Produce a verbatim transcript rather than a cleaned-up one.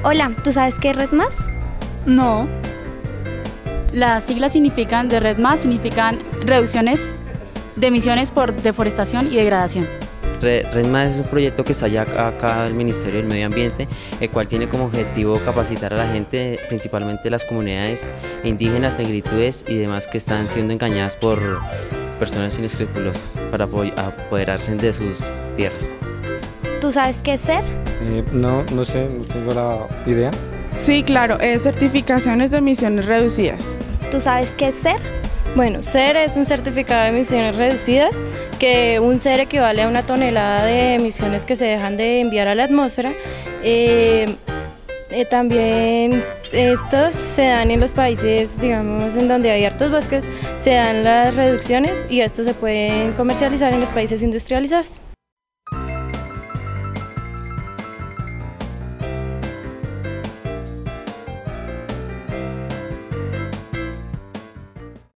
Hola, ¿tú sabes qué es Red Más? No. Las siglas significan de Red Más, significan reducciones de emisiones por deforestación y degradación. Red Más es un proyecto que está ya acá del Ministerio del Medio Ambiente, el cual tiene como objetivo capacitar a la gente, principalmente las comunidades indígenas, negritudes y demás que están siendo engañadas por personas inescrupulosas para apoderarse de sus tierras. ¿Tú sabes qué es ser? Eh, no, no sé, no tengo la idea. Sí, claro, es certificaciones de emisiones reducidas. ¿Tú sabes qué es ser? Bueno, ser es un certificado de emisiones reducidas, que un ser equivale a una tonelada de emisiones que se dejan de enviar a la atmósfera. Eh, eh, también estos se dan en los países, digamos, en donde hay hartos bosques, se dan las reducciones y estos se pueden comercializar en los países industrializados.